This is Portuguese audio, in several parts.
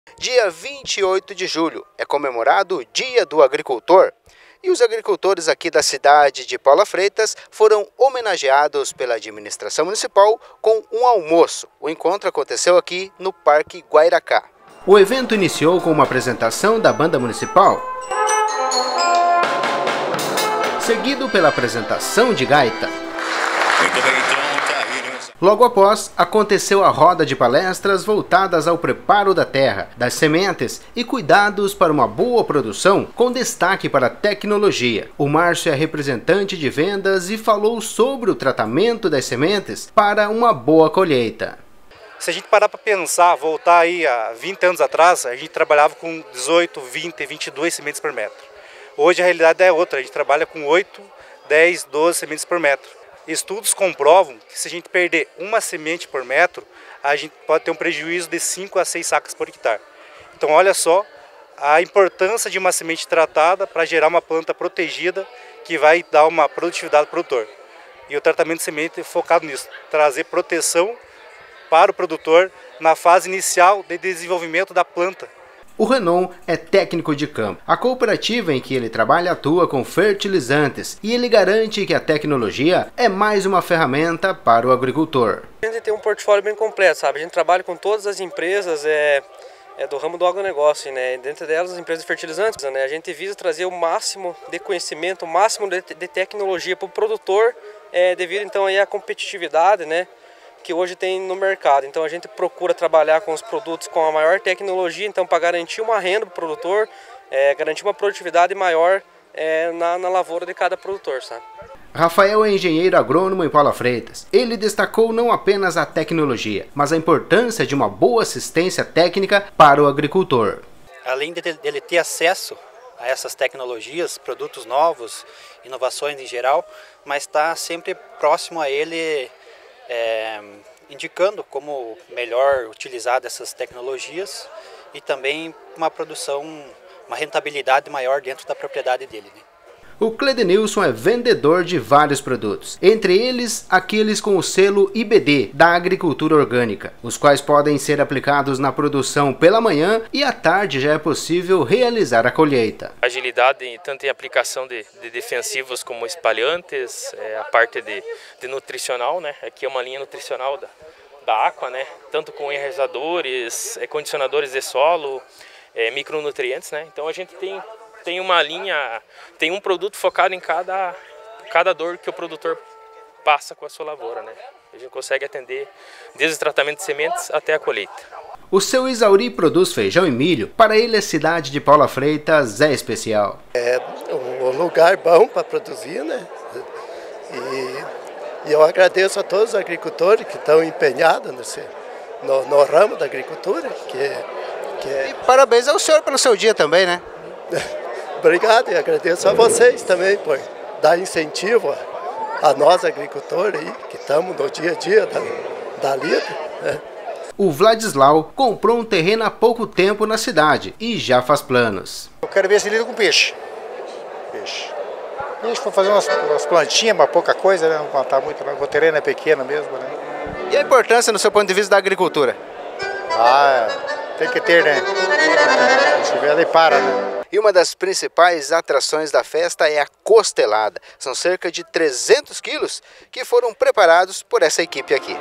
Dia 28 de julho é comemorado o Dia do Agricultor. E os agricultores aqui da cidade de Paula Freitas foram homenageados pela administração municipal com um almoço. O encontro aconteceu aqui no Parque Guairacá. O evento iniciou com uma apresentação da banda municipal, seguido pela apresentação de gaita. Muito bem, então, Logo após, aconteceu a roda de palestras voltadas ao preparo da terra, das sementes e cuidados para uma boa produção, com destaque para a tecnologia. O Márcio é representante de vendas e falou sobre o tratamento das sementes para uma boa colheita. Se a gente parar para pensar, voltar aí a 20 anos atrás, a gente trabalhava com 18, 20, 22 sementes por metro. Hoje a realidade é outra, a gente trabalha com 8, 10, 12 sementes por metro. Estudos comprovam que se a gente perder uma semente por metro, a gente pode ter um prejuízo de 5 a 6 sacas por hectare. Então olha só a importância de uma semente tratada para gerar uma planta protegida que vai dar uma produtividade ao produtor. E o tratamento de semente é focado nisso, trazer proteção para o produtor na fase inicial de desenvolvimento da planta. O Renon é técnico de campo. A cooperativa em que ele trabalha atua com fertilizantes e ele garante que a tecnologia é mais uma ferramenta para o agricultor. A gente tem um portfólio bem completo, sabe? A gente trabalha com todas as empresas do ramo do agronegócio, né? Dentre delas as empresas de fertilizantes, né? A gente visa trazer o máximo de conhecimento, o máximo de tecnologia para o produtor, devido então aí à competitividade, né, que hoje tem no mercado. Então a gente procura trabalhar com os produtos com a maior tecnologia, então para garantir uma renda para o produtor, garantir uma produtividade maior na lavoura de cada produtor, sabe? Rafael é engenheiro agrônomo em Paula Freitas. Ele destacou não apenas a tecnologia, mas a importância de uma boa assistência técnica para o agricultor. Além dele ter acesso a essas tecnologias, produtos novos, inovações em geral, mas está sempre próximo a ele, indicando como melhor utilizar dessas tecnologias e também uma produção, uma rentabilidade maior dentro da propriedade dele, né? O Cledenilson é vendedor de vários produtos, entre eles aqueles com o selo IBD da agricultura orgânica, os quais podem ser aplicados na produção pela manhã e à tarde já é possível realizar a colheita. Agilidade tanto em aplicação de defensivos como espalhantes, a parte de nutricional, né? Aqui é uma linha nutricional da Aqua, né? Tanto com enraizadores, condicionadores de solo, micronutrientes, né? Então a gente tem uma linha, tem um produto focado em cada dor que o produtor passa com a sua lavoura, né? A gente consegue atender desde o tratamento de sementes até a colheita. O seu Isauri produz feijão e milho. Para ele a cidade de Paula Freitas é especial. É um lugar bom para produzir, né? E eu agradeço a todos os agricultores que estão empenhados no ramo da agricultura. E parabéns ao senhor pelo seu dia também, né? Obrigado e agradeço a vocês também por dar incentivo a nós agricultores aí, que estamos no dia a dia da lida, né? O Vladislau comprou um terreno há pouco tempo na cidade e já faz planos. Eu quero ver se lida com peixe. Peixe, vou fazer umas plantinhas, mas pouca coisa, né? Não plantar muito, o terreno é pequeno mesmo, né? E a importância no seu ponto de vista da agricultura? Tem que ter, né? Se tiver, ele para, né? E uma das principais atrações da festa é a costelada. São cerca de 300 quilos que foram preparados por essa equipe aqui.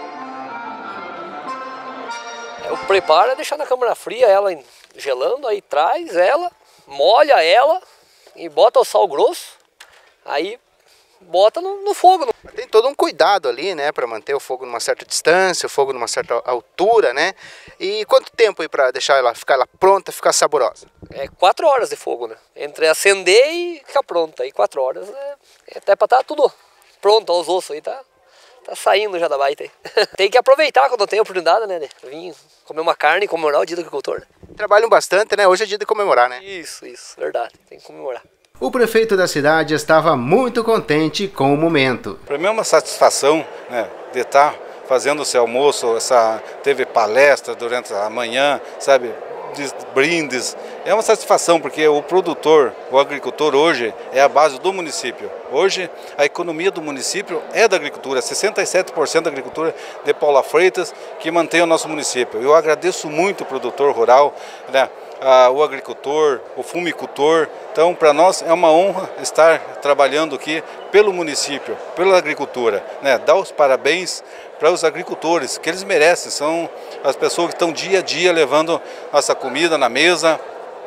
O preparo é deixar na câmara fria, ela gelando, aí traz ela, molha ela e bota o sal grosso, aí bota no fogo. Tem todo um cuidado ali, né, para manter o fogo numa certa distância, o fogo numa certa altura, né? E quanto tempo aí para deixar ela ficar pronta, ficar saborosa? 4 horas de fogo, né? Entre acender e ficar pronta. Aí 4 horas até para estar tudo pronto, os ossos aí tá saindo já da baita aí. Tem que aproveitar quando tem a oportunidade, né? Vir comer uma carne e comemorar o dia do agricultor, né? Trabalham bastante, né? Hoje é dia de comemorar, né? Isso, verdade. Tem que comemorar. O prefeito da cidade estava muito contente com o momento. Para mim é uma satisfação, né, de estar fazendo esse almoço, teve palestra durante a manhã, sabe, de brindes. É uma satisfação, porque o produtor, o agricultor hoje é a base do município. Hoje a economia do município é da agricultura, 67% da agricultura de Paula Freitas que mantém o nosso município. Eu agradeço muito o produtor rural, né? O agricultor, o fumicultor. Então, para nós é uma honra estar trabalhando aqui pelo município, pela agricultura, né? Dar os parabéns para os agricultores, que eles merecem, são as pessoas que estão dia a dia levando nossa comida na mesa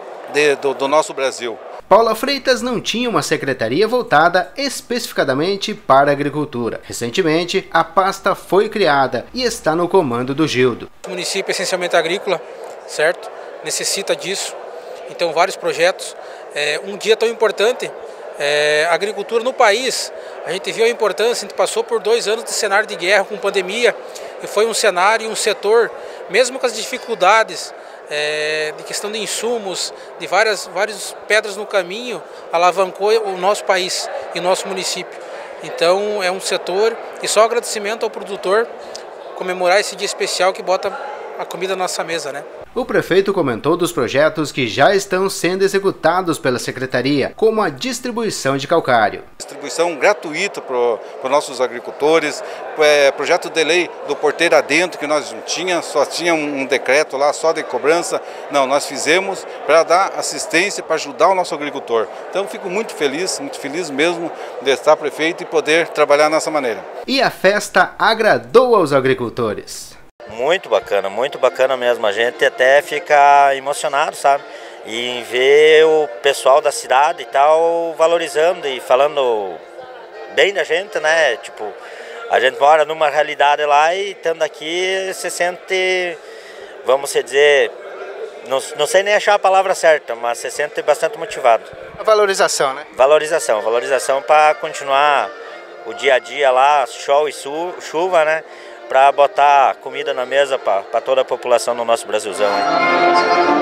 do nosso Brasil. Paula Freitas não tinha uma secretaria voltada especificadamente para a agricultura. Recentemente, a pasta foi criada e está no comando do Gildo. O município é essencialmente agrícola, certo? Necessita disso, então vários projetos. Um dia tão importante, a agricultura no país, a gente viu a importância, a gente passou por 2 anos de cenário de guerra com pandemia, e foi um cenário e um setor, mesmo com as dificuldades de questão de insumos, de várias pedras no caminho, alavancou o nosso país e o nosso município. Então é um setor, e só agradecimento ao produtor comemorar esse dia especial que bota a comida na nossa mesa, né? O prefeito comentou dos projetos que já estão sendo executados pela secretaria, como a distribuição de calcário. Distribuição gratuita para os nossos agricultores, projeto de lei do porteiro adentro, que nós não tínhamos, só tinha um decreto lá só de cobrança. Não, nós fizemos para dar assistência, para ajudar o nosso agricultor. Então fico muito feliz mesmo de estar prefeito e poder trabalhar dessa maneira. E a festa agradou aos agricultores. Muito bacana mesmo, a gente até fica emocionado, sabe? E em ver o pessoal da cidade e tal valorizando e falando bem da gente, né? Tipo, a gente mora numa realidade lá e estando aqui se sente, vamos dizer, não sei nem achar a palavra certa, mas se sente bastante motivado. A valorização, né? Valorização para continuar o dia a dia lá, sol e chuva, né? Para botar comida na mesa para toda a população no nosso Brasilzão. Hein?